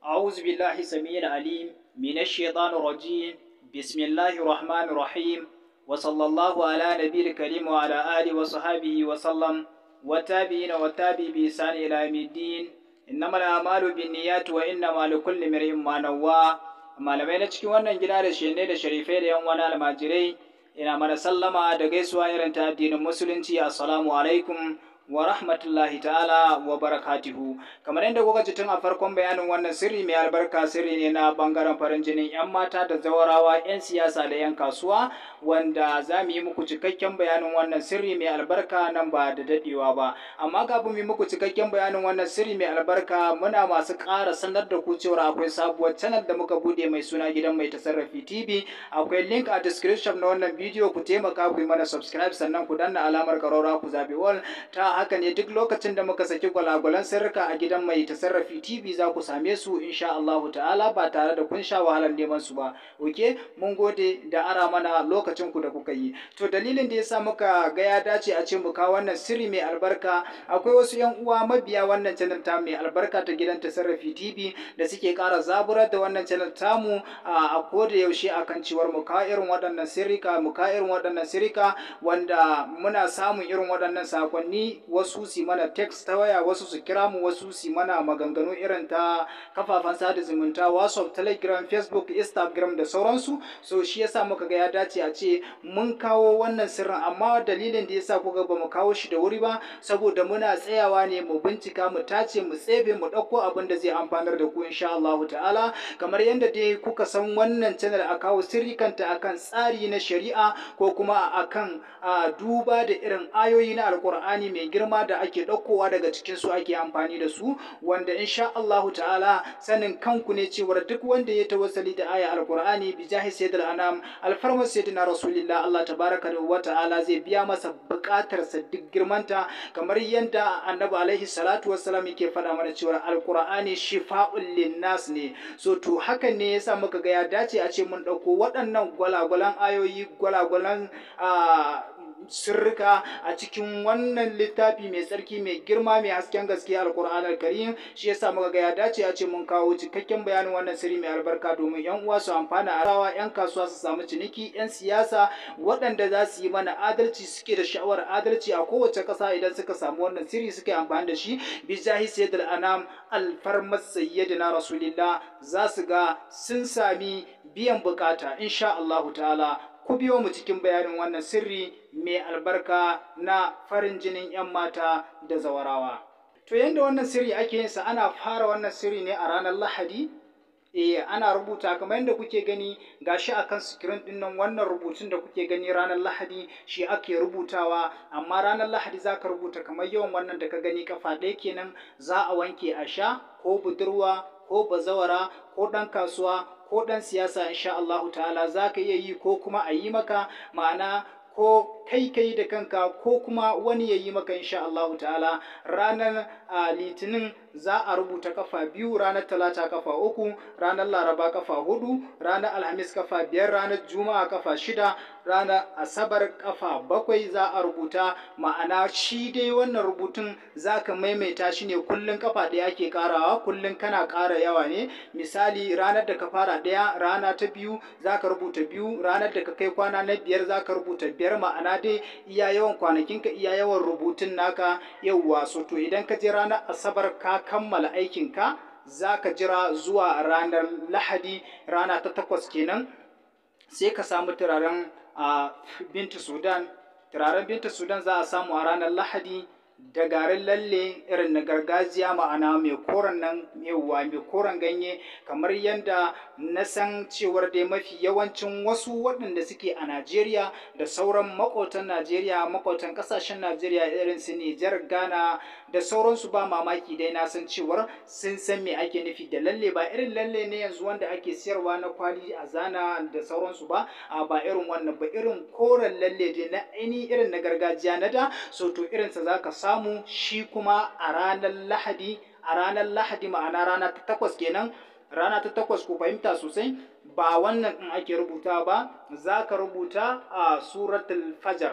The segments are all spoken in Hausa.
أعوذ بالله السميع العليم من الشيطان الرجيم. بسم الله الرحمن الرحيم، وصلى الله على نبي الكريم وعلى آله وصحبه وسلم والتابعين والتابعين بإحسان إلى يوم الدين. إنما الأعمال بالنيات وإنما لكل امرئ ما نوى. malamai na cikin wannan gida da shenne da sharifai da yan wani almajirai, ina mana sallama da gaisuwa irin ta addinin musulunci. Assalamu alaikum wa rahmatullahi ta'ala wa barakatuhu. Kamar yadda kuka ji tun a farkon bayanin wannan sirri mai albarka, sirri ne na bangaren farin jinin 'yan mata da zawarawa, 'yan siyasa da 'yan kasuwa, wanda za mu yi muku cikakken bayanin wannan sirri mai albarka nan ba da dadewa ba. Amma kafin mu yi muku cikakken bayanin wannan sirri mai albarka, muna masu ƙara sanar da ku cewa akwai sabuwar channel da muka bude mai suna Gidan Mai Tasarrafi TV. Akwai link a description na wannan bidiyo, ku taimaka ku yi mana subscribe, sannan ku danna alamar karora ku zabi all. Ta haka ne duk lokacin da muka saki gwalagwalan sirrika a Gidan Mai Tasarrafi TV za ku same su insha Allah ta'ala ba tare da kun sha wahalar neman su ba. Oke, mun gode da ara mana lokacin ku da kuka yi. To dalilin da yasa muka ga ya dace a ce mu kawo wannan sirri mai albarka, akwai wasu yan uwa mabiya wannan channel ta mai albarka ta Gidan Tasarrafi TV da suke ƙara zaburar da wannan channel tamu a koda yaushe akan cewar mu kawo irin waɗannan sirrika, wanda muna samun irin waɗannan sakonni, wasu su mana text ta waya, wasu su kira mu, wasu su mana maganganu irin ta kafafen sada zumunta, WhatsApp, Telegram, Facebook, Instagram da sauransu. So shi yasa muka ga ya dace a ce mun kawo wannan sirrin, amma dalilin da yasa kuka ba mu kawo shi da wuri ba, saboda muna tsayawa ne mu bincika, mu tace, mu tsebe, mu ɗauko abin da zai amfanar da ku insha Allah ta'ala. Kamar yadda dai kuka san wannan channel a kawo sirrikanta akan tsari na shari'a, ko kuma akan duba da irin ayoyi na Alƙur'ani mai girma da ake ɗaukowa daga cikin su ake amfani da su, wanda insha Allahu ta'ala sanin kanku ne cewar duk wanda ya tawassali da aya Alƙur'ani bi jahi sayyidil anam alfarmar sayyidina rasulillah, Allah tabaraka wa ta'ala zai biya masa buƙatarsa duk girmanta, kamar yadda annabi alaihi salatu wassalam yake faɗa mana cewar Alƙur'ani shifa'un linnas ne. So to hakan ne yasa muka ga ya dace a ce mun ɗauko waɗannan gwalagwalan ayoyi, gwalagwalan sirrika a cikin wannan littafi mai tsarki, mai girma, mai hasken gaskiya, Alƙur'an Alkarim. Shi yasa muka ga ya dace a ce mun kawo cikakken bayanin wannan sirri mai albarka domin yan uwa su amfana, arawa, yan kasuwa su samu ciniki, yan siyasa waɗanda za su yi mana adalci, suke da sha'awar adalci a kowace ƙasa, idan suka samu wannan sirri suka yi amfani da shi bijahi sayyidil anam alfarmat sayyidina rasulillah, za su ga sun sami biyan bukata insha Allahu ta'ala. Ku biyo mu cikin bayanin wannan sirri mai albarka na farin jinin 'yan mata da zawarawa. To yanda wannan sirri ake yin sa, ana fara wannan sirri ne a ranar Lahadi. Ana rubuta kamar yadda kuke gani gashi akan screen din nan, wannan rubutun da kuke gani ranar Lahadi shi ake rubutawa. Amma ranar Lahadi zaka rubuta kamar yawan wannan da ka gani, kafa ɗaya kenan. Za a wanke a sha, ko budurwa ko bazawara ko ɗan kasuwa ko ɗan siyasa insha Allahu ta'ala za ka iya yi, ko kuma a yi maka, ma'ana ko kai da kanka ko kuma wani ya yi maka insha Allahu ta'ala. Ranar litinin za a rubuta kafa 2, ranar talata kafa 3, ranar laraba kafa 4, ranar alhamis kafa 5, ranar juma'a kafa 6, ranar asabar kafa 7 za a rubuta. Ma'ana shi dai wannan rubutun za ka maimaita shi ne kullum, kafa ɗaya ake karawa, kullum kana ƙara yawa ne. Misali ranar da ka fara 1, rana ta 2 za ka rubuta 2, ranar da ka kai kwana na 5 za ka rubuta 5. Ma'ana dai iya yawan kwanakinka, iya yawan rubutun naka. Yawwa, so to idan ka je ranar asabar ka kammala aikinka, za ka jira zuwa ranar Lahadi, rana ta 8 kenan, sai ka samu turaren Bintu Sudan. Turaren Bintu Sudan za a samu a ranar Lahadi, da garin lalle irin na gargajiya, ma'ana mai koren nan, yawwa mai koren ganye, kamar yadda na san cewar dai mafi yawancin wasu waɗanda suke a Najeriya da sauran maƙotan Najeriya, maƙotan ƙasashen Najeriya irin su Nijar, Ghana da sauransu, ba mamaki dai na san cewar sun san me ake nufi da lalle. Ba irin lalle ne yanzu wanda ake siyarwa na kwali a zana da sauransu ba, ba irin wannan ba, irin koren lalle dai na ainihin irin na gargajiya na da. So to irinsa za ka samu shi kuma a ranar Lahadi, ma'ana rana ta 8 kenan. Rana ta 8 ku fahimta sosai, ba wannan in ake rubuta ba, za ka rubuta a suratul fajar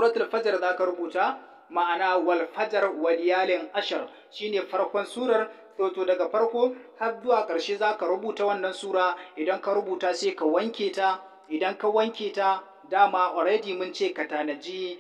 za ka rubuta, ma'ana wal fajar wal yalin ashar shine farkon surar, to daga farko har zuwa ƙarshe za ka rubuta wannan sura. Idan ka rubuta sai ka wanke ta. Idan ka wanke ta, dama already mun ce ka tanaji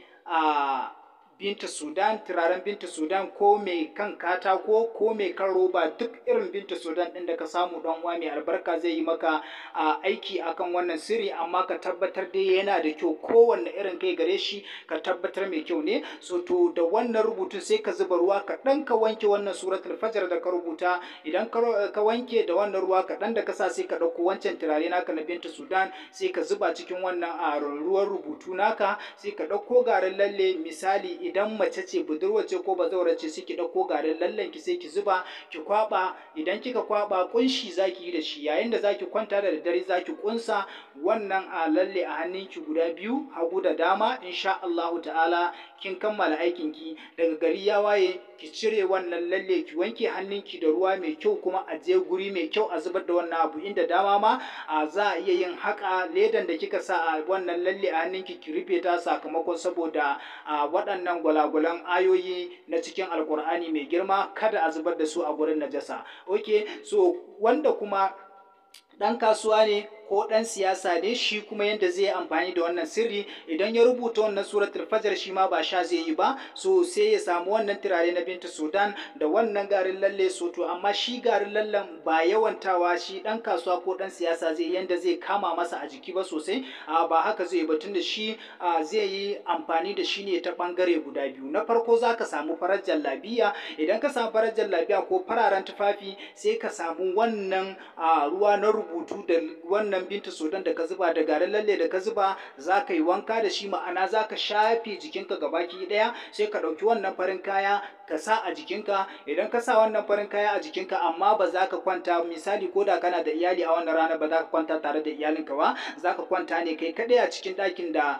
Bintu Sudan, turaren Bintu Sudan, ko mai kan katako ko mai kan roba, duk irin Bintu Sudan ɗin da ka samu ɗan uwa mai albarka zai yi maka aiki akan wannan sirri. Amma ka tabbatar dai yana da kyau, kowanne irin kai gare shi ka tabbatar mai kyau ne. So to da wannan rubutun sai ka zuba ruwa kaɗan ka wanke wannan suratul fajr da ka rubuta. Idan ka wanke da wannan ruwa kaɗan da ka sa, sai ka ɗauko wancan turare naka na Bintu Sudan sai ka zuba cikin wannan ruwan rubutu naka. Sai ka ɗauko garin lalle, misali idan mace ce budurwa ce ko bazawara ce, sai ki ɗauko garin lallen ki sai ki zuba ki kwaba. Idan kika kwaba, kunshi zaki yi da shi. Yayin da zaki kwanta da daddare zaki kunsa wannan lalle a hannunki guda biyu, hagu da dama. Insha Allahu ta'ala kin kammala aikin ki. Daga gari ya waye ki cire wannan lalle, ki wanke hannunki da ruwa mai kyau, kuma a je guri mai kyau a zubar da wannan abu. Inda dama ma za a iya yin haka, ledan da kika sa a wannan lalle a hannunki ki rufe ta, sakamakon saboda waɗannan gwalagwalan ayoyi na cikin alkur'ani mai girma kada a zubar da su a gurin najasa. Okay, so wanda kuma ɗan kasuwa ne ko ɗan siyasa ne, shi kuma yanda zai yi amfani da wannan sirri, idan ya rubuta wannan suratul fajr, shi ma ba sha zai yi ba. So sai ya samu wannan turare na Bintu Sudan da wannan garin lalle. So to amma shi garin lallen ba yawantawa shi ɗan kasuwa ko ɗan siyasa zai yanda zai kama masa a jiki ba sosai. Ba haka zai yi ba, tunda shi zai yi amfani da shi ne ta ɓangare guda biyu. Na farko za ka samu farar jallabiya. Idan ka samu farar jallabiya ko fararen tufafi, sai ka samu wannan ruwa na rubutu da wannan Bintu Sudan da ka zuba da garin lalle da ka zuba, za ka yi wanka da shi, ma'ana za ka shafe jikinka gabaki ɗaya. Sai ka ɗauki wannan farin kaya ka sa a jikinka. Idan ka sa wannan farin kaya a jikinka, amma ba za ka kwanta, misali ko da kana da iyali a wannan rana, ba za ka kwanta tare da iyalinka ba, za ka kwanta ne kai kaɗai a cikin ɗakin da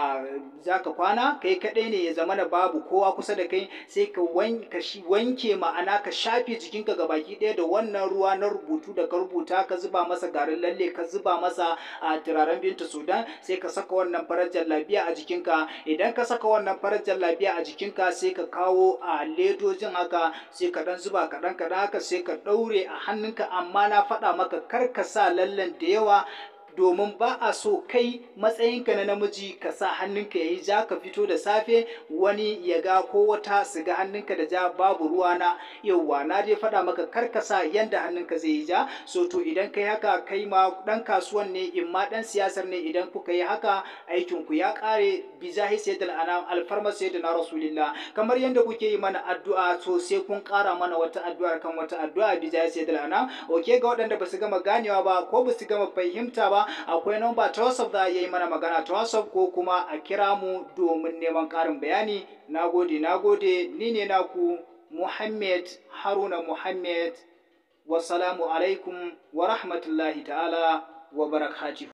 za ka kwana, kai kaɗai ne, ya zama na babu kowa kusa da kai. Sai ka wanke, ma'ana ka shafe jikinka gabaki ɗaya da wannan ruwa na rubutu da ka rubuta, ka zuba masa garin lalle, ka zuba masa turaren Bintu Sudan. Sai ka saka wannan farar jallabiya a jikinka. Idan ka saka wannan farar jallabiya a jikinka, sai ka kawo ledojin haka, sai ka ɗan zuba kaɗan kaɗan haka, sai ka ɗaure a hannunka. Amma na faɗa maka kar ka sa lallen da yawa, domin ba a so kai matsayinka na namiji ka sa hannunka ya yi ja, ka fito da safe wani ya ga ko wata su ga hannunka da ja, babu ruwa na. Yauwa, na dai faɗa maka kar ka sa yanda hannunka zai yi ja. So to idan kai haka, kai ma ɗan kasuwan ne, in ma ɗan siyasar ne, idan kuka yi haka aikinku ya ƙare. Bijahi sayyidil anam, alfarma sayyidina rasulillah. Kamar yanda kuke yi mana addu'a, so sai kun ƙara mana wata addu'ar kan wata addu'a. Bijahi sayyidil anam. Okay, ga waɗanda ba su gama ganewa ba ko ba su gama fahimta ba, akwai namba ta WhatsApp za a yi mana magana ta WhatsApp, ko kuma a kira mu domin neman ƙarin bayani. Nagode, ni ne naku Muhammad Haruna Muhammad. Wassalamu alaikum wa rahmatullahi ta'ala wa barakatuh.